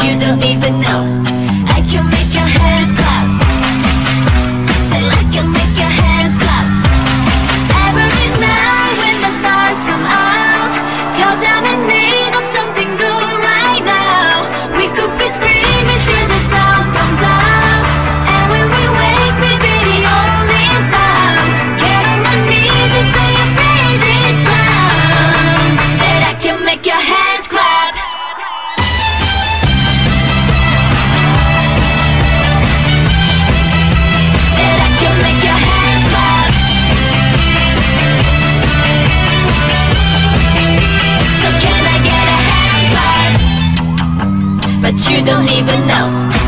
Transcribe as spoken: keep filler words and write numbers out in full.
you don't even know. I can make your hands clap. Say I can make your hands clap. Every night when the stars come out, 'cause I'm in need of something good right now. We could be screaming till the sound comes out, and when we wake we be the only sound. Get on my knees and say a praise is loud. Said I can make your hands clap. Said I can make your hands clap. So can I get a hand clap? But you don't even know.